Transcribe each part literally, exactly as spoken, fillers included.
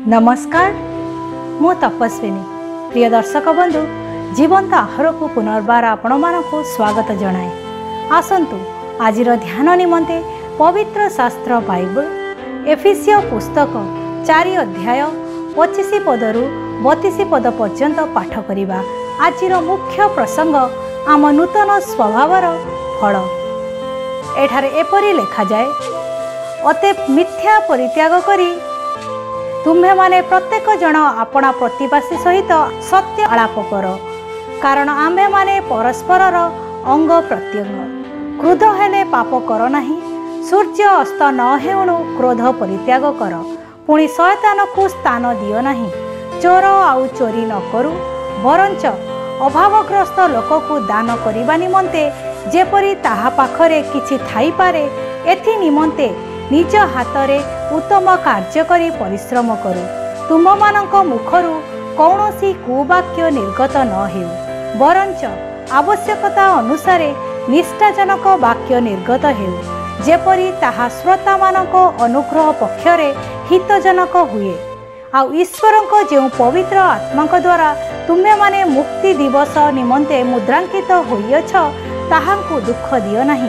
नमस्कार, मु तपस्विनी। प्रिय दर्शक बंधु, जीवंत आहार को पुनर्बार आपण मानकु स्वागत जनाए। आसंतु आजिर ध्यान निमंते पवित्र शास्त्र बाइबल एफिसियो पुस्तक चारि अध्याय पच्चीस पदरु बत्तीस पद पर्यंत पाठ करिबा। आजिर मुख्य प्रसंग आम नूतन स्वभावर फल। एठारे एपरि लेखा जाए, अते मिथ्या परित्याग करी तुम्हे माने प्रत्येक जन आपणा प्रतिवासी सहित सत्य आलाप कर, कारण आम्भे माने परस्परर अंग प्रत्यंग। क्रोध हेले पाप कर नाही, सूर्य अस्त न हेउणु क्रोध परित्याग कर। पुणी शयतान को स्थान दियो नाही। चोर आउ चोरी न करू, बरंच अभावग्रस्त लोक को दान करिबा निमंते जेपरि ताहा पाखरे किछि थाई पारे, एथि निमंते निज हातरे उत्तम कार्य करी परिश्रम करू। तुम मानक मुखरु कौनसी कुवाक्य निर्गत न हेउ, बरंच आवश्यकता अनुसारे निष्ठाजनक वाक्य निर्गत हेउ, जेपरि ताहा श्रोता मानक अनुग्रह पक्षरे हितजनक हुए। आउ ईश्वरक जो पवित्र आत्मा द्वारा तुम्हे माने मुक्ति दिवस निमंते मुद्रांकित होइछ, ताहांकु दुख दियो नाही।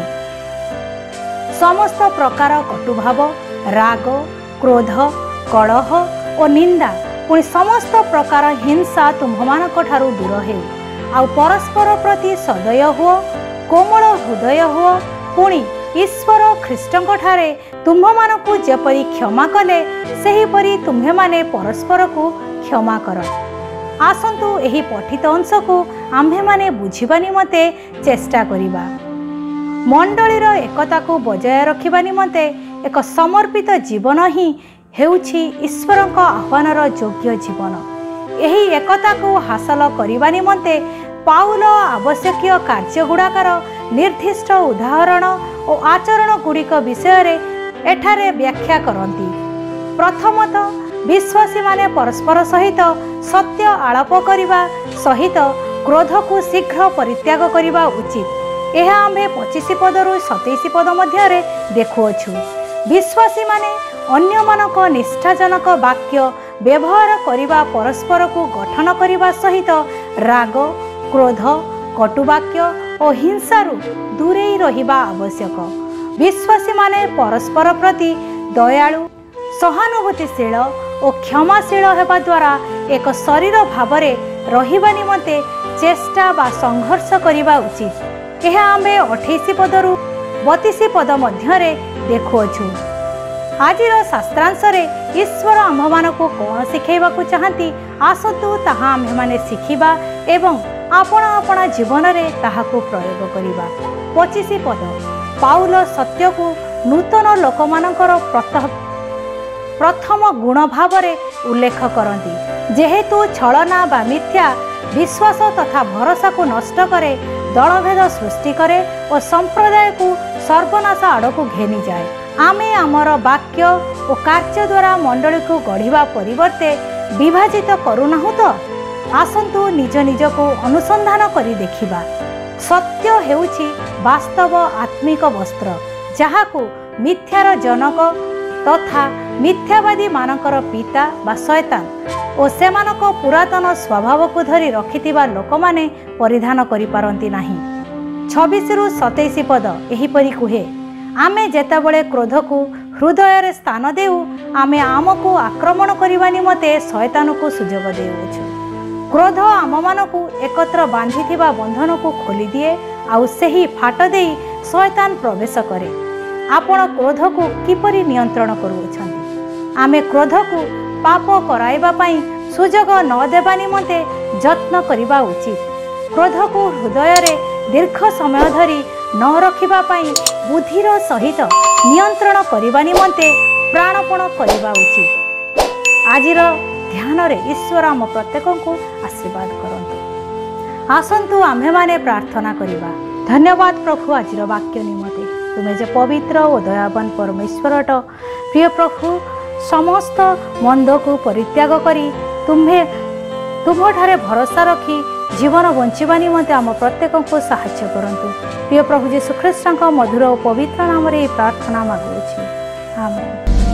समस्त प्रकार कटुभाव, राग, क्रोध, कलह और निंदा, पुणी समस्त प्रकार हिंसा तुम्हमानक ठारू दूर हेउ। आउ परस्पर प्रति सदय हुओ, कोमल हृदय हुओ। पुणी ईश्वर ख्रीष्टଙ୍କ ठारे तुम्हमानकु जेपरि क्षमा कले, सेहिपरि तुम्हे माने परस्पर को क्षमा कर। आसंतु एही पठित अंश को आम्भे माने बुझिबा निमते चेष्टा करिबा। मंडलीर एकता को बजाय रखिबा निमते एक समर्पित जीवन ही हेउछि ईश्वरଙ୍କ आह्वानर योग्य जीवन। एही एकता को हासिल करिबा निमते पाउल आवश्यकीय कार्य गुड़ाकर निर्दिष्ट उदाहरण और आचरण गुड़िक विषय एठारे व्याख्या करती। प्रथमतः विश्वासी माने परस्पर सहित सत्य आलाप करिबा सहित क्रोध को शीघ्र परित्याग करिबा उचित। यह आम्भे पच्चीस पदरु सतैश पद मध्य देखुअछु। विश्वासी माने अन्य मानक निष्ठाजनक वाक्य व्यवहार करिबा, परस्पर को गठन करिबा सहित राग, क्रोध, कटुवाक्य और हिंसारु दूरे रहिबा आवश्यक। विश्वासी माने परस्पर प्रति दयालु, सहानुभूतिशील और क्षमाशील हेबा द्वारा एक शरीर भावरे रहिबा निमंते चेष्टा बा संघर्ष करिबा उचित। यह आम्भे अठाईस पदरु बत्तीस पद मध्य देखुअछु। आजिर शास्त्रांश ईश्वर आम्भमानकु कौन शिखैबाकु चाहती, आसतु ताहा आम्भे माने शिखिबा एवं आपण आपण जीवन रे ताहाकु प्रयोग करिबा। पच्चीस पद पाउल सत्य को नूतन लोकमानकर प्रथम गुण भावरे उल्लेख करती। जेहेतु छलना बा मिथ्या विश्वास तथा भरोसा को नष्ट करे, दलभेद सृष्टि करे और संप्रदाय को सर्वनाश आड़ को घेनी जाए। आमे आमर वाक्य और कार्य द्वारा मंडली को गढ़िबा परिवर्ते विभाजित करूनाहु तो? आसंतु निज निज को अनुसंधान करी देखिबा। सत्य हेउछि वास्तव आत्मिक वस्त्र, जहाकु मिथ्यार जनक तथा मिथ्यावादी मानकर पिता बा शैतान और सेमानक पुरातन स्वभाव को धरी रखिथिबा लोक माने परिधान करि पारंती नाही। छब्बीस रु सतैश पद एहिपरि कुहे, आमे जेतेबेले क्रोध को हृदय रे स्थान देउ, आमे आमको आक्रमण करिबा निमते शैतान को सुजोग देउछु। क्रोध आममानकु एकत्र बांधिथिबा बंधन को खोली दिए, आउ सेही फाट देई शैतान प्रवेश करे। आपण क्रोध को किपरि नियंत्रण करूछंती? आमे क्रोध को पाप कराइबा पई सुजोग न देबा निमते जत्न करिबा उचित। क्रोध को हृदय रे दीर्घ समय धरी न रखिबा पई बुद्धिर सहित नियंत्रण करिबा निमते प्राणपण करिबा उचित। आजिर ध्यान रे ईश्वर आम प्रत्येक को आशीर्वाद करंतु। आसंतु आम्भे माने प्रार्थना करिबा। धन्यवाद प्रभु आजिर वाक्य निमते। तुमे जे पवित्र और दयावान परमेश्वरट, प्रिय प्रभु, समस्त मंद को परित्याग करी तुम्हे तुम्हारे भरोसा रखी जीवन बंचिबा निमंते आम प्रत्येक को साहाय्य करंतु। प्रिय प्रभु यीशु ख्रीष्टଙ୍କ मधुर और पवित्र नाम रे प्रार्थना मागुछि। आमेन।